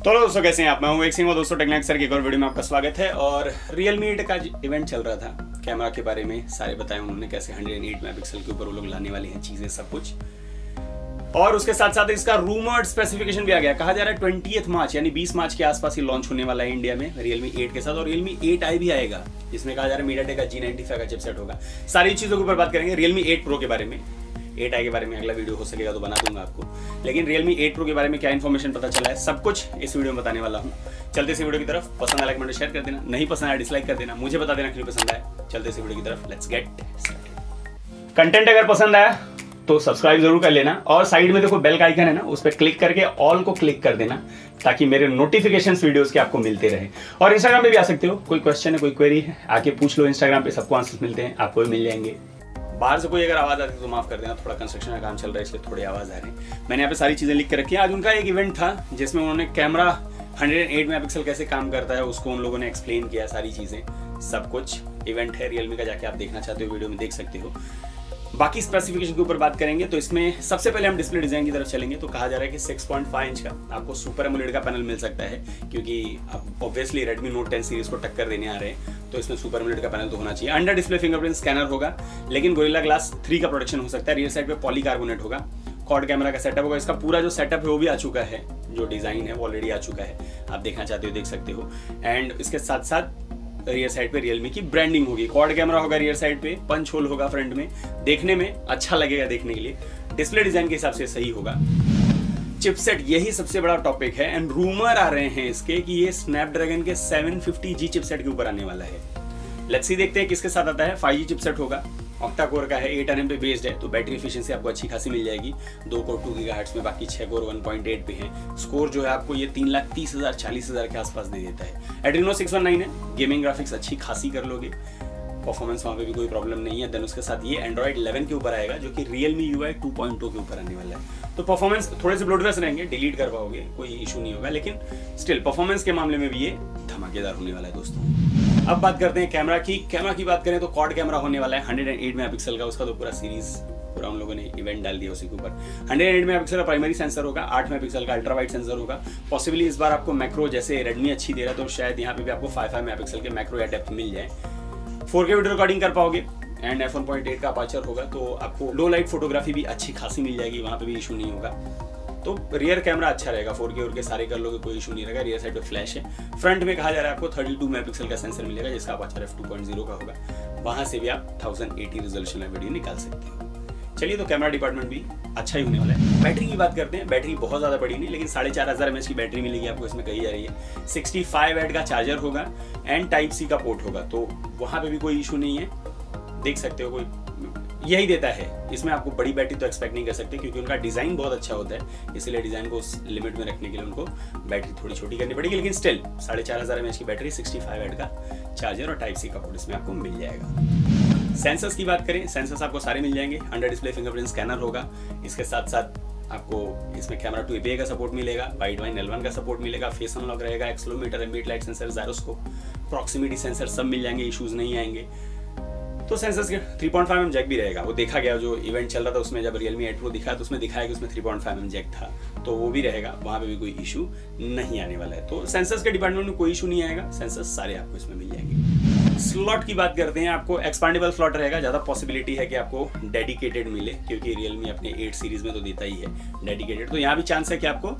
तो दोस्तों कैसे हैं आप। मैं हूं एक सिंह और दोस्तों टेक्निक सर की एक और वीडियो में आपका स्वागत है। और Realme 8 का इवेंट चल रहा था। कैमरा के बारे में सारे बताए उन्होंने, कैसे 108 मेगापिक्सल के ऊपर वो लोग लाने वाली हैं चीजें, सब कुछ। और उसके साथ साथ इसका रूमर्ड स्पेसिफिकेशन भी आ गया। कहा जा रहा है 20 मार्च यानी 20 मार्च के आसपास ही लॉन्च होने वाला है इंडिया में Realme 8 के साथ। और Realme 8i भी आएगा, जिसमें कहा जा रहा है MediaTek का G95 का चिपसेट होगा। सारी चीजों के ऊपर बात करेंगे। Realme 8 Pro के बारे में, 8i के बारे में अगला वीडियो हो सकेगा तो बना दूंगा आपको। लेकिन Realme 8 Pro के बारे में क्या इन्फॉर्मेशन पता चला है, सब कुछ इस वीडियो में बताने वाला हूँ। चलते से वीडियो की तरफ। पसंद आया कमेंट शेयर कर देना, नहीं पसंद आया डिसलाइक कर देना, मुझे बता देना क्यों पसंद आया। चलते से वीडियो की तरफ, लेट्स गेट स्टार्टेड। कंटेंट अगर पसंद आया तो सब्सक्राइब जरूर कर लेना, और साइड में देखो बेल का आइकन है ना, उस पर क्लिक करके ऑल को क्लिक कर देना, ताकि मेरे नोटिफिकेशंस वीडियोस के आपको मिलते रहे। और इंस्टाग्राम पे भी आ सकते हो, कोई क्वेश्चन है कोई क्वेरी है आके पूछ लो। इंस्टाग्राम पे सबको आंसर मिलते हैं, आपको भी मिल जाएंगे। बाहर से कोई अगर आवाज आती है तो माफ कर देना, थोड़ा कंस्ट्रक्शन का काम चल रहा है इसलिए थोड़ी आवाज आ रही है। मैंने यहाँ पे सारी चीजें लिख के रखी है। आज उनका एक इवेंट था जिसमें उन्होंने कैमरा 108 मेगापिक्सल कैसे काम करता है उसको उन लोगों ने एक्सप्लेन किया, सारी चीजें, सब कुछ। इवेंट है Realme का, जाके आप देखना चाहते हो वीडियो में देख सकते हो। बाकी स्पेसिफिकेशन के ऊपर बात करेंगे तो इसमें सबसे पहले हम डिस्प्ले डिजाइन की तरफ चलेंगे। तो कहा जा रहा है कि 6.5 इंच का आपको सुपर एमोलेड का पैनल मिल सकता है, क्योंकि अब ऑब्वियसली Redmi Note 10 सीरीज को टक्कर देने आ रहे हैं, तो इसमें सुपर एमोलेड का पैनल तो होना चाहिए। अंडर डिस्प्ले फिंगरप्रिंट स्कैनर होगा, लेकिन गोरिल्ला ग्लास 3 का प्रोटेक्शन हो सकता है। रियर साइड पे पॉलीकार्बोनेट होगा, क्वाड कैमरा का सेटअप होगा। इसका पूरा जो सेटअप है वो भी आ चुका है, जो डिजाइन है वो ऑलरेडी आ चुका है। आप देखना चाहते हो देख सकते हो। एंड इसके साथ साथ रियर साइड पे Realme की ब्रांडिंग होगी। क्वाड कैमरा होगा रियर साइड पे, पंच होल होगा फ्रंट में, देखने में अच्छा लगेगा देखने के लिए। डिस्प्ले डिजाइन के हिसाब से सही होगा। चिपसेट यही सबसे बड़ा टॉपिक है, एंड रूमर आ रहे हैं इसके कि ये स्नैपड्रैगन के 750G चिपसेट के ऊपर आने वाला है। लेट्स सी, देखते हैं किसके साथ आता है। 5G चिपसेट होगा, ऑक्टा कोर का है, 8 nm पे बेस्ड है, तो बैटरी एफिशिएंसी आपको अच्छी खासी मिल जाएगी। 2 कोर 2 GHz में, बाकी 6 कोर 1.8 पे है। स्कोर जो है आपको ये 3,30,000 40,000 के आसपास दे देता है। Adreno 619 है, गेमिंग ग्राफिक्स अच्छी खासी कर लोगे, परफॉर्मेंस वहाँ पे भी कोई प्रॉब्लम नहीं है। देन उसके साथ ये Android 11 के ऊपर आएगा, जो कि Realme UI 2.2 के ऊपर आने वाला है। तो परफॉर्मेंस थोड़े से ब्लोटवेयर रहेंगे, डिलीट कर पाओगे, कोई इशू नहीं होगा, लेकिन स्टिल परफॉर्मेंस के मामले में भी ये धमाकेदार होने वाला है दोस्तों। अब बात करते हैं कैमरा की बात करें तो क्वाड कैमरा होने वाला है 108 मेगापिक्सल का। उसका तो पूरा सीरीज पूरा उन लोगों ने इवेंट डाल दिया उसी के ऊपर। 108 मेगापिक्सल का प्राइमरी सेंसर होगा, 8 मेगापिक्सल का अल्ट्रा वाइड सेंसर होगा। पॉसिबली इस बार आपको मैक्रो, जैसे Redmi अच्छी दे रहा है तो शायद यहाँ पे भी आपको 5 मेगापिक्सल के मैक्रो या डेप्थ मिल जाए। 4K वीडियो रिकॉर्डिंग कर पाओगे, एंड f1.8 का अपर्चर होगा, तो आपको लो लाइट फोटोग्राफी भी अच्छी खासी मिल जाएगी, वहाँ पे भी इशू नहीं होगा। तो रियर कैमरा अच्छा रहेगा, 4K और के सारे कर लोगे, कोई इशू नहीं रहेगा। रियर साइड पे फ्लैश है। फ्रंट में कहा जा रहा है आपको 32 मेगापिक्सल का सेंसर मिलेगा, जिसका अपर्चर f2.0 का होगा। वहां से भी आप 1080 रेजोल्यूशन में वीडियो निकाल सकते हो। चलिए, तो कैमरा डिपार्टमेंट भी अच्छा ही होने वाला है। बैटरी की बात करते हैं। बैटरी बहुत ज्यादा बड़ी नहीं, लेकिन 4500 mAh की बैटरी मिलेगी आपको, इसमें कही जा रही है। 65 वाट का चार्जर होगा, एंड Type-C का पोर्ट होगा, तो वहां पे भी कोई इशू नहीं है। देख सकते हो, कोई यही देता है। इसमें आपको बड़ी बैटरी तो एक्सपेक्ट नहीं कर सकते, क्योंकि उनका डिजाइन बहुत अच्छा होता है, इसलिए डिजाइन को उस लिमिट में रखने के लिए उनको बैटरी थोड़ी छोटी करनी पड़ेगी। लेकिन स्टिल 4500 mAh की बैटरी, 65 वाट का चार्जर और Type-C का पोर्ट इसमें आपको मिल जाएगा। सेंसर्स की बात करें, सेंसर्स आपको सारे मिल जाएंगे। अंडर डिस्प्ले फिंगरप्रिंट स्कैनर होगा। इसके साथ साथ आपको इसमें कैमरा टू API का सपोर्ट मिलेगा, वाइड वाइन L1 का सपोर्ट मिलेगा, फेस अनलॉक रहेगा, accelerometer, ambient light sensor, gyroscope, proximity sensor सब मिल जाएंगे, इश्यूज नहीं आएंगे। तो सेंसर्स के 3.5 mm जैक भी रहेगा। वो देखा गया, जो इवेंट चल रहा था उसमें जब Realme 8 Pro दिखा तो उसमें दिखाया कि उसमें 3.5 mm जैक था, तो वो भी रहेगा, वहाँ पे भी कोई इशू नहीं आने वाला है। तो सेंसर्स के डिपार्टमेंट में कोई इशू नहीं आएगा, सेंसर्स सारे आपको इसमें मिल जाएंगे। स्लॉट की बात करते हैं, आपको एक्सपांडेबल स्लॉट रहेगा। ज़्यादा पॉसिबिलिटी है कि आपको डेडिकेटेड मिले, क्योंकि Realme अपने 8 सीरीज में तो देता ही है डेडिकेटेड, तो यहाँ भी चांस है कि आपको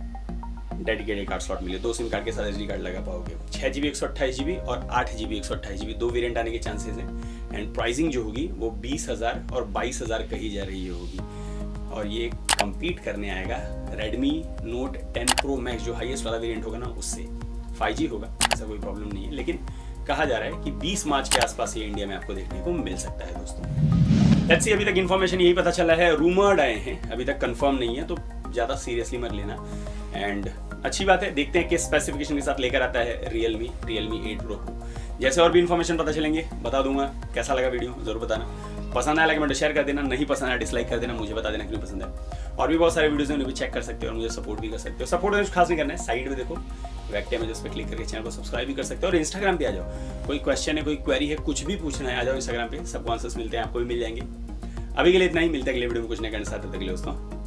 डेडिकेटेड कार्ड स्लॉट मिले। 2 सिम कार्ड के साथ SD कार्ड लगा पाओगे। 6GB 128GB और 8GB 128GB 2 वेरिएंट आने के चांसेस हैं। एंड प्राइसिंग जो होगी वो 20,000 और 22,000 कही जा रही होगी, और ये कम्पीट करने आएगा Redmi Note 10 Pro Max, जो हाईएस्ट वाला वेरिएंट होगा ना, उससे। 5G होगा, ऐसा कोई प्रॉब्लम नहीं है, लेकिन कहा जा रहा है कि 20 मार्च के आसपास ये इंडिया में आपको देखने को मिल सकता है दोस्तों। लेट्स सी, अभी तक इन्फॉर्मेशन यही पता चला है, रूमर्ड आए हैं, अभी तक कंफर्म नहीं है, तो ज़्यादा सीरियसली मत लेना। एंड अच्छी बात है, देखते हैं किस स्पेसिफिकेशन के साथ लेकर आता है Realme 8 Pro को। जैसे और भी इन्फॉर्मेशन पता चलेंगे बता दूंगा। कैसा लगा वीडियो जरूर बताना, पसंद आया कमेंट शेयर कर देना, नहीं पसंद आया डिसलाइक कर देना, मुझे बता देना क्यों पसंद है। और भी बहुत सारे वीडियोस हैं, उन्हें भी चेक कर सकते हो और मुझे सपोर्ट भी कर सकते हो। सपोर्ट कुछ खास नहीं करना है, साइड में देखो वेबकैम है, उस पर क्लिक करके चैनल को सब्सक्राइब भी कर सकते हो। और इंस्टाग्राम पे आ जाओ, कोई क्वेश्चन है, कोई क्वेरी है, कुछ भी पूछना है, आ जाओ इंस्टाग्राम पे, सबको आंसर्स मिलते हैं, आपको भी मिल जाएंगे। अभी के लिए इतना ही, मिलता है अगले वीडियो में कुछ नए करने साथ। तक के लिए दोस्तों।